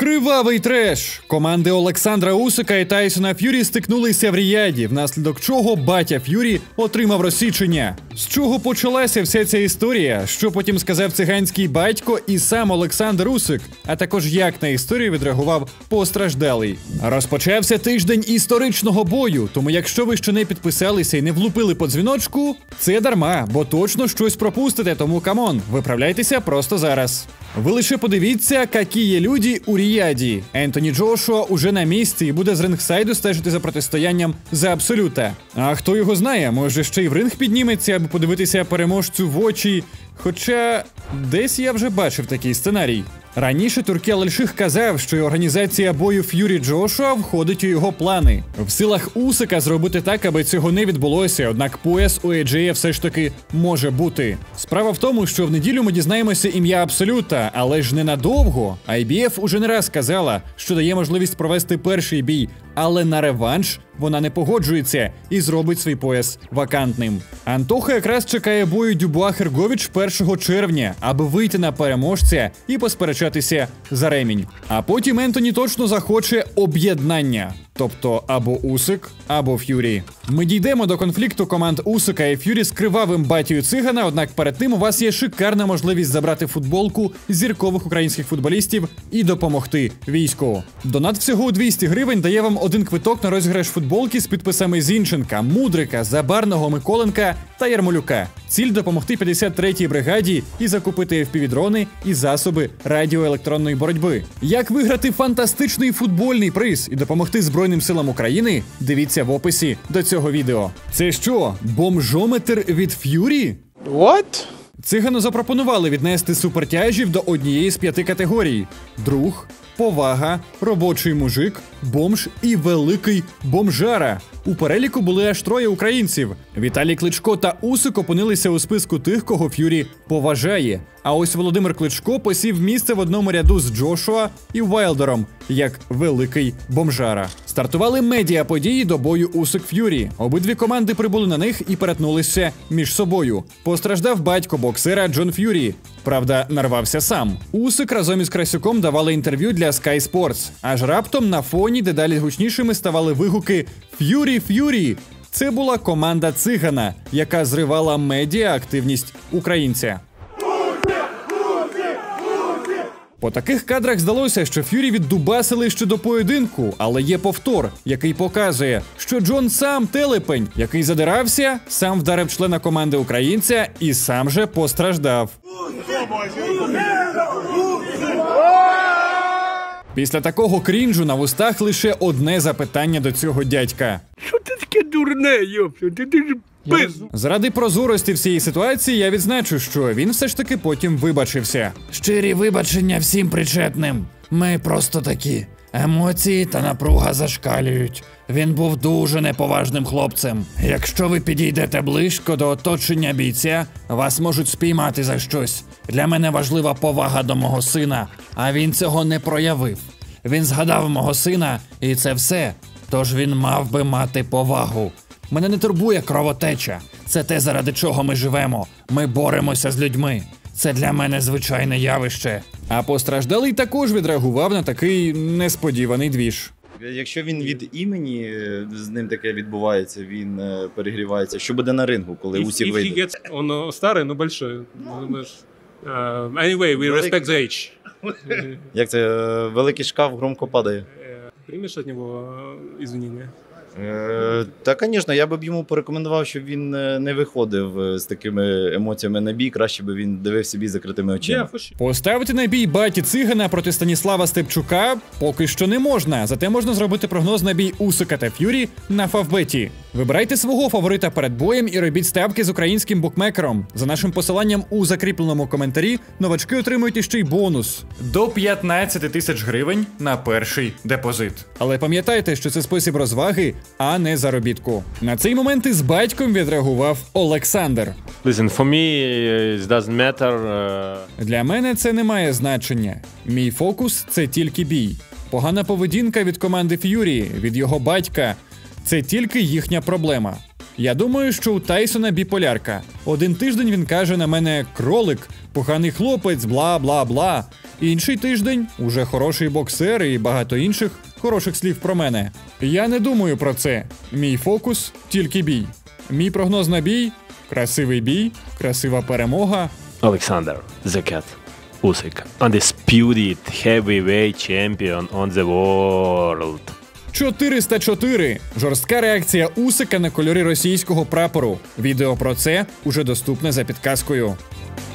Кривавий треш! Команди Олександра Усика і Тайсона Ф'юрі стикнулися в Ріяді, внаслідок чого батя Ф'юрі отримав розсічення. З чого почалася вся ця історія, що потім сказав циганський батько і сам Олександр Усик, а також як на історію відреагував постраждалий. Розпочався тиждень історичного бою, тому якщо ви ще не підписалися і не влупили по дзвіночку, це дарма, бо точно щось пропустите, тому камон, виправляйтеся просто зараз. Ви лише подивіться, які є люди у Ріяді. Ентоні Джошуа уже на місці і буде з рингсайду стежити за протистоянням за Абсолюта. А хто його знає, може ще й в ринг підніметься, аби подивитися переможцю в очі. Хоча десь я вже бачив такий сценарій. Раніше Туркі Аль-Ших казав, що і організація бою Ф'юрі Джошуа входить у його плани. В силах Усика зробити так, аби цього не відбулося, однак пояс у AJ все ж таки може бути. Справа в тому, що в неділю ми дізнаємося ім'я Абсолюта, але ж ненадовго. IBF уже не раз казала, що дає можливість провести перший бій, але на реванш вона не погоджується і зробить свій пояс вакантним. Антоха якраз чекає бою Дюбуа-Хергович 1 червня, аби вийти на переможця і посперечатися за ремінь. А потім Ентоні точно захоче об'єднання. Тобто або Усик, або Ф'юрі. Ми дійдемо до конфлікту команд Усика і Ф'юрі з кривавим батію цигана, однак перед тим у вас є шикарна можливість забрати футболку зіркових українських футболістів і допомогти війську. Донат всього у 200 гривень дає вам один квиток на розіграш футболки з підписами Зінченка, Мудрика, Забарного, Миколенка та Ярмолюка. Ціль – допомогти 53-й бригаді і закупити FPV-дрони і засоби радіоелектронної боротьби. Як виграти фантастичний футбольний приз і допомогти Збройним силам України? Дивіться в описі до цього відео. Це що, бомжометр від Ф'юрі? What? Цигану запропонували віднести супертяжів до однієї з 5 категорій: друг, повага, робочий мужик, бомж і великий бомжара. У переліку були аж 3 українців. Віталій Кличко та Усик опинилися у списку тих, кого Ф'юрі поважає. А ось Володимир Кличко посів місце в одному ряду з Джошуа і Вайлдером, як великий бомжара. Стартували медіа-події до бою Усик-Ф'юрі. Обидві команди прибули на них і перетнулися між собою. Постраждав батько боксера Джон Ф'юрі. Правда, нарвався сам. Усик разом із Красюком давали інтерв'ю для Sky Sports. Аж раптом на фоні дедалі гучнішими ставали вигуки «Ф'юрі, Ф'юрі!». Це була команда цигана, яка зривала медіа-активність українця. По таких кадрах здалося, що Ф'юрі віддубасили ще до поєдинку, але є повтор, який показує, що Джон сам телепень, який задирався, сам вдарив члена команди українця і сам же постраждав. Після такого крінжу на вустах лише одне запитання до цього дядька. Що ти таке дурне, йопсю? Ти ж пиз. Заради прозорості всієї ситуації я відзначу, що він все ж таки потім вибачився. Щирі вибачення всім причетним. Ми просто такі. Емоції та напруга зашкалюють. Він був дуже неповажним хлопцем. Якщо ви підійдете близько до оточення бійця, вас можуть спіймати за щось. Для мене важлива повага до мого сина, а він цього не проявив. Він згадав мого сина, і це все. Тож він мав би мати повагу. Мене не турбує кровотеча. Це те, заради чого ми живемо. Ми боремося з людьми. Це для мене звичайне явище. А постраждалий також відреагував на такий несподіваний двіж. Якщо він від імені, з ним таке відбувається, він перегрівається. Що буде на рингу, коли Усик вийде? Он старий, но большой. Anyway, we respect the age. Як це? Великий шкаф громко падає. Приймеш від нього извинення? Та, звісно, я б йому порекомендував, щоб він не виходив з такими емоціями на бій, краще б він дивився бій закритими очима. Поставити на бій баті цигана проти Станіслава Степчука поки що не можна, зате можна зробити прогноз на бій Усика та Ф'юрі на Фавбеті. Вибирайте свого фаворита перед боєм і робіть ставки з українським букмекером. За нашим посиланням у закріпленому коментарі новачки отримують іще й бонус до 15 тисяч гривень на перший депозит. Але пам'ятайте, що це спосіб розваги, а не заробітку. На цей момент із батьком відреагував Олександр. Listen, for me, it doesn't matter. Для мене це не має значення. Мій фокус – це тільки бій. Погана поведінка від команди Ф'юрі, від його батька – це тільки їхня проблема. Я думаю, що у Тайсона біполярка. Один тиждень він каже на мене «кролик», поганий хлопець, бла-бла-бла. Інший тиждень – уже хороший боксер і багато інших хороших слів про мене. Я не думаю про це. Мій фокус – тільки бій. Мій прогноз на бій – красивий бій, красива перемога. Alexander the Cat Usyk, undisputed heavyweight champion on the world. 404. Жорстка реакція Усика на кольори російського прапору. Відео про це уже доступне за підказкою.